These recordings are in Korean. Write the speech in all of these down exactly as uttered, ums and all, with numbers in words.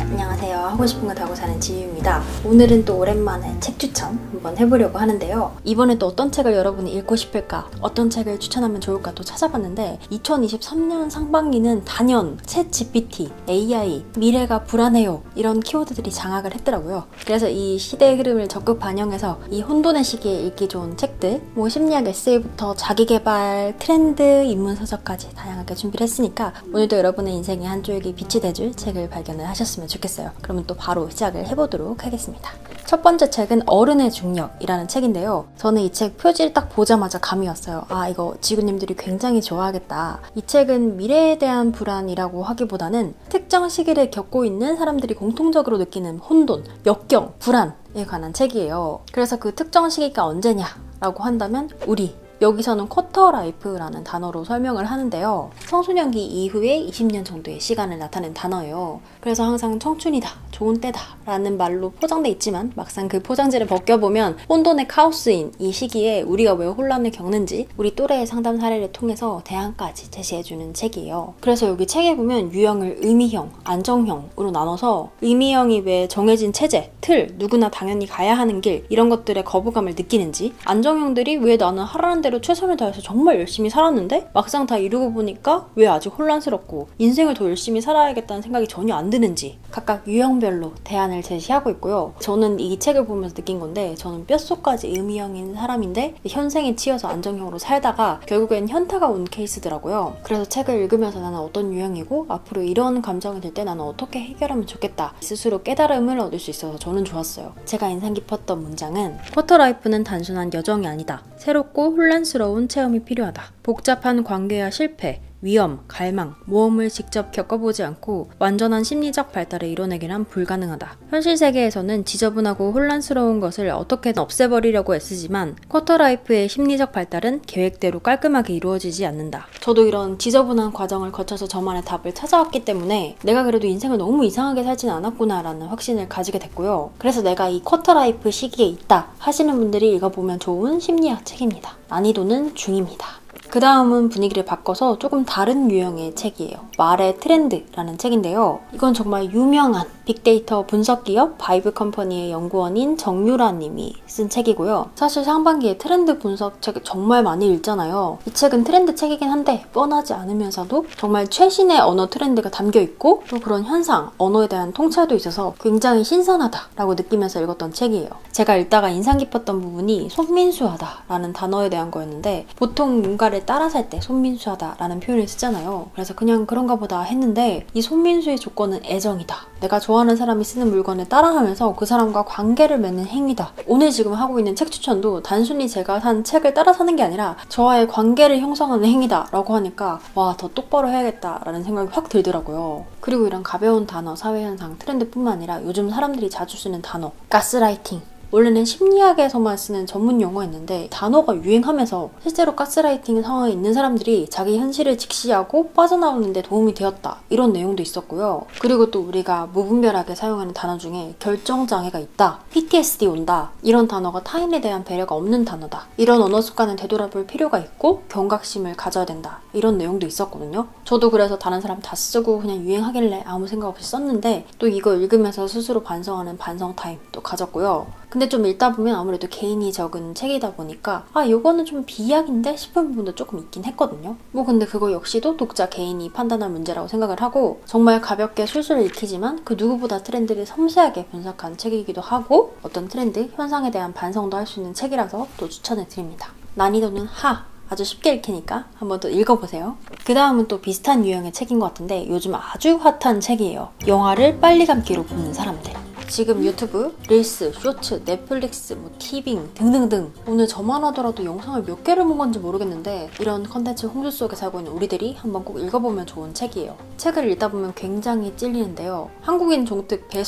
안녕하세요. 하고 싶은 거 다 하고 사는 지유입니다. 오늘은 또 오랜만에 책 추천 한번 해보려고 하는데요. 이번에 또 어떤 책을 여러분이 읽고 싶을까? 어떤 책을 추천하면 좋을까? 또 찾아봤는데 이천이십삼 년 상반기는 단연 챗 지피티, 에이아이, 미래가 불안해요 이런 키워드들이 장악을 했더라고요. 그래서 이 시대의 흐름을 적극 반영해서 이 혼돈의 시기에 읽기 좋은 책들, 뭐 심리학 에세이부터 자기계발, 트렌드, 인문서적까지 다양하게 준비를 했으니까 오늘도 여러분의 인생에 한 줄기 빛이 돼줄 책을 발견을 하셨으면 좋겠어요. 그러면 또 바로 시작을 해보도록 하겠습니다. 첫 번째 책은 어른의 중력이라는 책인데요. 저는 이 책 표지를 딱 보자마자 감이 왔어요. 아, 이거 지구님들이 굉장히 좋아하겠다. 이 책은 미래에 대한 불안이라고 하기보다는 특정 시기를 겪고 있는 사람들이 공통적으로 느끼는 혼돈, 역경, 불안에 관한 책이에요. 그래서 그 특정 시기가 언제냐라고 한다면 우리 여기서는 쿼터 라이프라는 단어로 설명을 하는데요. 청소년기 이후에 이십 년 정도의 시간을 나타낸 단어예요. 그래서 항상 청춘이다, 좋은 때다 라는 말로 포장돼 있지만 막상 그 포장지를 벗겨보면 혼돈의 카오스인 이 시기에 우리가 왜 혼란을 겪는지 우리 또래의 상담 사례를 통해서 대안까지 제시해주는 책이에요. 그래서 여기 책에 보면 유형을 의미형, 안정형으로 나눠서 의미형이 왜 정해진 체제, 틀, 누구나 당연히 가야 하는 길 이런 것들에 거부감을 느끼는지, 안정형들이 왜 나는 하라는 대로 최선을 다해서 정말 열심히 살았는데 막상 다 이루고 보니까 왜 아직 혼란스럽고 인생을 더 열심히 살아야겠다는 생각이 전혀 안 드는지 각각 유형별로 대안을 제시하고 있고요. 저는 이 책을 보면서 느낀 건데 저는 뼛속까지 의미형인 사람인데 현생에 치여서 안정형으로 살다가 결국엔 현타가 온 케이스더라고요. 그래서 책을 읽으면서 나는 어떤 유형이고 앞으로 이런 감정이 들 때 나는 어떻게 해결하면 좋겠다 스스로 깨달음을 얻을 수 있어서 저는 좋았어요. 제가 인상 깊었던 문장은 쿼터 라이프는 단순한 여정이 아니다. 새롭고 혼란스러운 체험이 필요하다. 복잡한 관계와 실패, 위험, 갈망, 모험을 직접 겪어보지 않고 완전한 심리적 발달을 이뤄내기란 불가능하다. 현실 세계에서는 지저분하고 혼란스러운 것을 어떻게든 없애버리려고 애쓰지만 쿼터라이프의 심리적 발달은 계획대로 깔끔하게 이루어지지 않는다. 저도 이런 지저분한 과정을 거쳐서 저만의 답을 찾아왔기 때문에 내가 그래도 인생을 너무 이상하게 살진 않았구나 라는 확신을 가지게 됐고요. 그래서 내가 이 쿼터라이프 시기에 있다 하시는 분들이 읽어보면 좋은 심리학 책입니다. 난이도는 중입니다. 그 다음은 분위기를 바꿔서 조금 다른 유형의 책이에요. 말의 트렌드라는 책인데요. 이건 정말 유명한 빅데이터 분석기업 바이브 컴퍼니의 연구원인 정유라 님이 쓴 책이고요. 사실 상반기에 트렌드 분석 책 정말 많이 읽잖아요. 이 책은 트렌드 책이긴 한데 뻔하지 않으면서도 정말 최신의 언어 트렌드가 담겨있고 또 그런 현상, 언어에 대한 통찰도 있어서 굉장히 신선하다라고 느끼면서 읽었던 책이에요. 제가 읽다가 인상 깊었던 부분이 손민수하다라는 단어에 대한 거였는데 보통 뭔가를 따라 살 때 손민수하다라는 표현을 쓰잖아요. 그래서 그냥 그런가 보다 했는데 이 손민수의 조건은 애정이다. 내가 좋아하는 사람이 쓰는 물건을 따라하면서 그 사람과 관계를 맺는 행위다. 오늘 지금 하고 있는 책 추천도 단순히 제가 산 책을 따라 사는 게 아니라 저와의 관계를 형성하는 행위다 라고 하니까 와, 더 똑바로 해야겠다 라는 생각이 확 들더라고요. 그리고 이런 가벼운 단어, 사회현상, 트렌드뿐만 아니라 요즘 사람들이 자주 쓰는 단어 가스라이팅, 원래는 심리학에서만 쓰는 전문 용어였는데 단어가 유행하면서 실제로 가스라이팅 상황에 있는 사람들이 자기 현실을 직시하고 빠져나오는 데 도움이 되었다 이런 내용도 있었고요. 그리고 또 우리가 무분별하게 사용하는 단어 중에 결정장애가 있다, 피티에스디 온다 이런 단어가 타인에 대한 배려가 없는 단어다, 이런 언어 습관은 되돌아볼 필요가 있고 경각심을 가져야 된다 이런 내용도 있었거든요. 저도 그래서 다른 사람 다 쓰고 그냥 유행하길래 아무 생각 없이 썼는데 또 이거 읽으면서 스스로 반성하는 반성 타임 또 가졌고요. 근데 좀 읽다 보면 아무래도 개인이 적은 책이다 보니까 아, 이거는 좀 비약인데 싶은 부분도 조금 있긴 했거든요. 뭐 근데 그거 역시도 독자 개인이 판단할 문제라고 생각을 하고 정말 가볍게 술술 읽히지만 그 누구보다 트렌드를 섬세하게 분석한 책이기도 하고 어떤 트렌드, 현상에 대한 반성도 할 수 있는 책이라서 또 추천을 드립니다. 난이도는 하! 아주 쉽게 읽히니까 한번 또 읽어보세요. 그 다음은 또 비슷한 유형의 책인 것 같은데 요즘 아주 핫한 책이에요. 영화를 빨리 감기로 보는 사람들. 지금 유튜브, 릴스, 쇼츠, 넷플릭스, 뭐 티빙 등등등 오늘 저만 하더라도 영상을 몇 개를 본 건지 모르겠는데 이런 컨텐츠 홍수 속에 살고 있는 우리들이 한번 꼭 읽어보면 좋은 책이에요. 책을 읽다 보면 굉장히 찔리는데요. 한국인 종특 배속,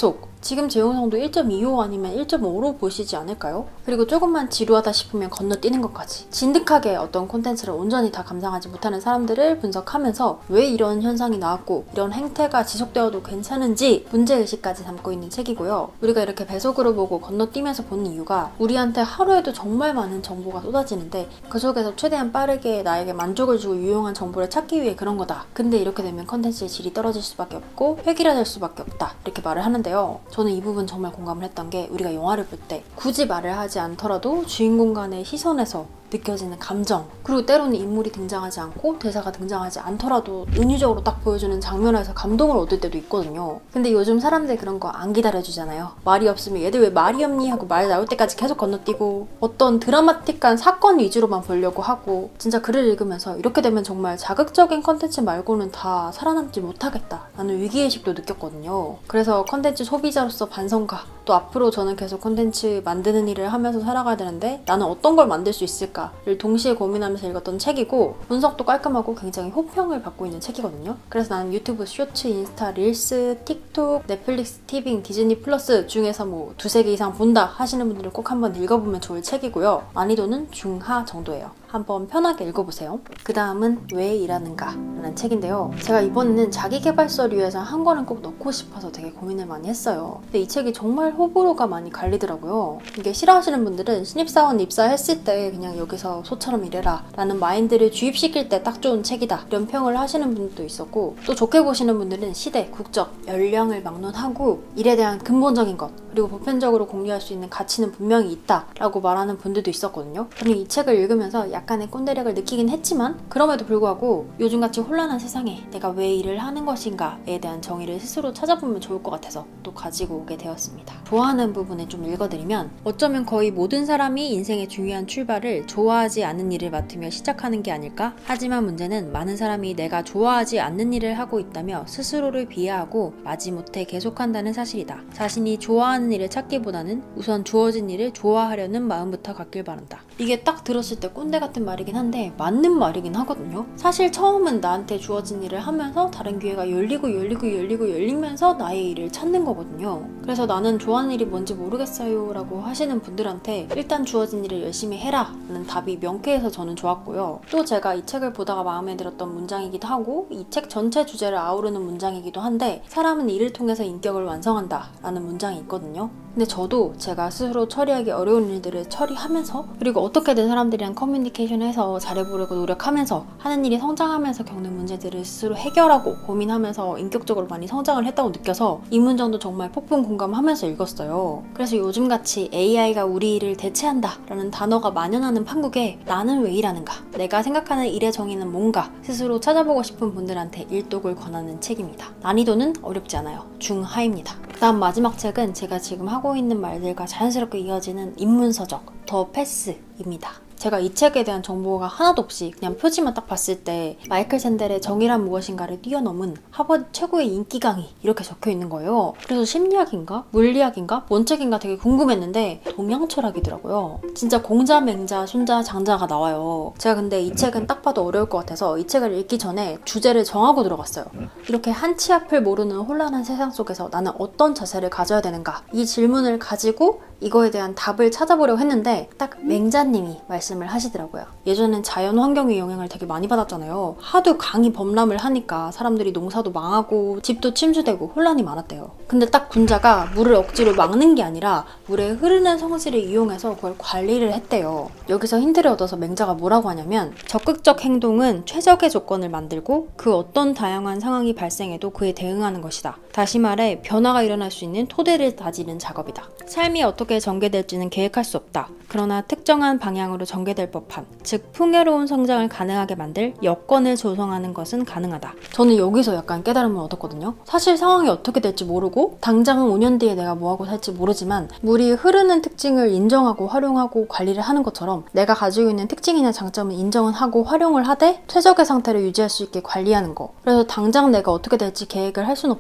지금 제 영상도 일 점 이오 아니면 일 점 오로 보시지 않을까요? 그리고 조금만 지루하다 싶으면 건너뛰는 것까지 진득하게 어떤 콘텐츠를 온전히 다 감상하지 못하는 사람들을 분석하면서 왜 이런 현상이 나왔고 이런 행태가 지속되어도 괜찮은지 문제의식까지 담고 있는 책이고요. 우리가 이렇게 배속으로 보고 건너뛰면서 보는 이유가 우리한테 하루에도 정말 많은 정보가 쏟아지는데 그 속에서 최대한 빠르게 나에게 만족을 주고 유용한 정보를 찾기 위해 그런 거다. 근데 이렇게 되면 콘텐츠의 질이 떨어질 수밖에 없고 획일화될 수밖에 없다. 이렇게 말을 하는데요. 저는 이 부분 정말 공감을 했던 게 우리가 영화를 볼 때 굳이 말을 하지 않더라도 주인공 간의 시선에서 느껴지는 감정, 그리고 때로는 인물이 등장하지 않고 대사가 등장하지 않더라도 은유적으로 딱 보여주는 장면에서 감동을 얻을 때도 있거든요. 근데 요즘 사람들이 그런 거 안 기다려주잖아요. 말이 없으면 얘들 왜 말이 없니? 하고 말 나올 때까지 계속 건너뛰고 어떤 드라마틱한 사건 위주로만 보려고 하고 진짜 글을 읽으면서 이렇게 되면 정말 자극적인 컨텐츠 말고는 다 살아남지 못하겠다 라는 위기의식도 느꼈거든요. 그래서 컨텐츠 소비자로서 반성가, 또 앞으로 저는 계속 컨텐츠 만드는 일을 하면서 살아가야 되는데 나는 어떤 걸 만들 수 있을까 를 동시에 고민하면서 읽었던 책이고 분석도 깔끔하고 굉장히 호평을 받고 있는 책이거든요. 그래서 나는 유튜브 쇼츠, 인스타, 릴스, 틱톡, 넷플릭스, 티빙, 디즈니 플러스 중에서 뭐 두세 개 이상 본다 하시는 분들은 꼭 한번 읽어보면 좋을 책이고요. 난이도는 중하 정도예요. 한번 편하게 읽어보세요. 그 다음은 왜 일하는가 라는 책인데요. 제가 이번에는 자기계발서류에서 한 권은 꼭 넣고 싶어서 되게 고민을 많이 했어요. 근데 이 책이 정말 호불호가 많이 갈리더라고요. 이게 싫어하시는 분들은 신입사원 입사했을 때 그냥 여기서 소처럼 일해라 라는 마인드를 주입시킬 때 딱 좋은 책이다 이런 평을 하시는 분들도 있었고, 또 좋게 보시는 분들은 시대, 국적, 연령을 막론하고 일에 대한 근본적인 것 그리고 보편적으로 공유할 수 있는 가치는 분명히 있다 라고 말하는 분들도 있었거든요. 저는 이 책을 읽으면서 약간의 꼰대력을 느끼긴 했지만 그럼에도 불구하고 요즘같이 혼란한 세상에 내가 왜 일을 하는 것인가에 대한 정의를 스스로 찾아보면 좋을 것 같아서 또 가지고 오게 되었습니다. 좋아하는 부분을 좀 읽어드리면, 어쩌면 거의 모든 사람이 인생의 중요한 출발을 좋아하지 않는 일을 맡으며 시작하는 게 아닐까? 하지만 문제는 많은 사람이 내가 좋아하지 않는 일을 하고 있다며 스스로를 비하하고 마지못해 계속한다는 사실이다. 자신이 좋아하는 일을 찾기보다는 우선 주어진 일을 좋아하려는 마음부터 갖길 바란다. 이게 딱 들었을 때 꼰대 같은 말이긴 한데 맞는 말이긴 하거든요. 사실 처음은 나한테 주어진 일을 하면서 다른 기회가 열리고 열리고 열리고 열리면서 나의 일을 찾는 거거든요. 그래서 나는 좋아하는 일이 뭔지 모르겠어요 라고 하시는 분들한테 일단 주어진 일을 열심히 해라 라는 답이 명쾌해서 저는 좋았고요. 또 제가 이 책을 보다가 마음에 들었던 문장이기도 하고 이 책 전체 주제를 아우르는 문장이기도 한데, 사람은 일을 통해서 인격을 완성한다 라는 문장이 있거든요. 근데 저도 제가 스스로 처리하기 어려운 일들을 처리하면서, 그리고 어떻게든 사람들이랑 커뮤니케이션해서 잘해보려고 노력하면서 하는 일이 성장하면서 겪는 문제들을 스스로 해결하고 고민하면서 인격적으로 많이 성장을 했다고 느껴서 이 문장도 정말 폭풍 공감하면서 읽었어요. 그래서 요즘같이 에이아이가 우리 일을 대체한다 라는 단어가 만연하는 판국에 나는 왜 일하는가? 내가 생각하는 일의 정의는 뭔가? 스스로 찾아보고 싶은 분들한테 일독을 권하는 책입니다. 난이도는 어렵지 않아요. 중하입니다. 그 다음 마지막 책은 제가 지금 하고 있는 말들과 자연스럽게 이어지는 입문서적 더 패스입니다. 제가 이 책에 대한 정보가 하나도 없이 그냥 표지만 딱 봤을 때 마이클 샌델의 정의란 무엇인가를 뛰어넘은 하버드 최고의 인기 강의 이렇게 적혀 있는 거예요. 그래서 심리학인가? 물리학인가? 뭔 책인가 되게 궁금했는데 동양 철학이더라고요. 진짜 공자, 맹자, 순자, 장자가 나와요. 제가 근데 이 책은 딱 봐도 어려울 것 같아서 이 책을 읽기 전에 주제를 정하고 들어갔어요. 이렇게 한 치 앞을 모르는 혼란한 세상 속에서 나는 어떤 자세를 가져야 되는가? 이 질문을 가지고 이거에 대한 답을 찾아보려고 했는데 딱 맹자님이 말씀을 하시더라고요. 예전엔 자연 환경의 영향을 되게 많이 받았잖아요. 하도 강이 범람을 하니까 사람들이 농사도 망하고 집도 침수되고 혼란이 많았대요. 근데 딱 군자가 물을 억지로 막는 게 아니라 물에 흐르는 성질을 이용해서 그걸 관리를 했대요. 여기서 힌트를 얻어서 맹자가 뭐라고 하냐면, 적극적 행동은 최적의 조건을 만들고 그 어떤 다양한 상황이 발생해도 그에 대응하는 것이다. 다시 말해 변화가 일어날 수 있는 토대를 다지는 작업이다. 삶이 어떻게 전개될지는 계획할 수 없다. 그러나 특정한 방향으로 전개될 법한, 즉 풍요로운 성장을 가능하게 만들 여건을 조성하는 것은 가능하다. 저는 여기서 약간 깨달음을 얻었거든요. 사실 상황이 어떻게 될지 모르고 당장 오 년 뒤에 내가 뭐하고 살지 모르지만 물이 흐르는 특징을 인정하고 활용하고 관리를 하는 것처럼 내가 가지고 있는 특징이나 장점을 인정은 하고 활용을 하되 최적의 상태를 유지할 수 있게 관리하는 거. 그래서 당장 내가 어떻게 될지 계획을 할 수는 없지만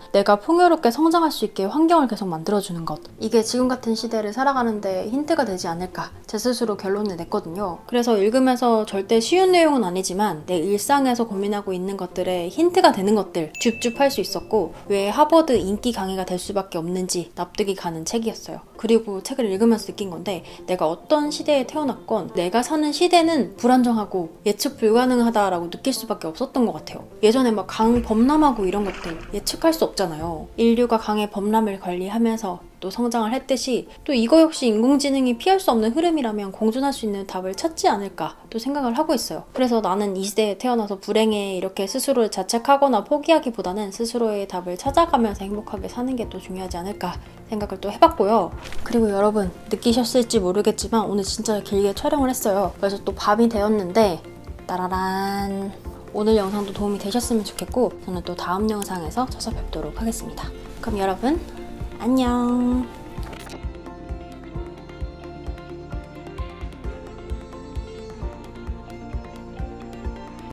내가 풍요롭게 성장할 수 있게 환경을 계속 만들어주는 것. 이게 지금 같은 시대를 살아가는데 힌트가 되지 않을까 제 스스로 결론을 냈거든요. 그래서 읽으면서 절대 쉬운 내용은 아니지만 내 일상에서 고민하고 있는 것들에 힌트가 되는 것들 줍줍할 수 있었고 왜 하버드 인기 강의가 될 수밖에 없는지 납득이 가는 책이었어요. 그리고 책을 읽으면서 느낀 건데 내가 어떤 시대에 태어났건 내가 사는 시대는 불안정하고 예측 불가능하다라고 느낄 수밖에 없었던 것 같아요. 예전에 막 강 범람하고 이런 것들 예측할 수 없잖아요. 인류가 강의 범람을 관리하면서 또 성장을 했듯이 또 이거 역시 인공지능이 피할 수 없는 흐름이라면 공존할 수 있는 답을 찾지 않을까 또 생각을 하고 있어요. 그래서 나는 이 시대에 태어나서 불행해 이렇게 스스로를 자책하거나 포기하기보다는 스스로의 답을 찾아가면서 행복하게 사는 게 또 중요하지 않을까 생각을 또 해봤고요. 그리고 여러분 느끼셨을지 모르겠지만 오늘 진짜 길게 촬영을 했어요. 그래서 또 밤이 되었는데 따라란 오늘 영상도 도움이 되셨으면 좋겠고 저는 또 다음 영상에서 찾아뵙도록 하겠습니다. 그럼 여러분 안녕.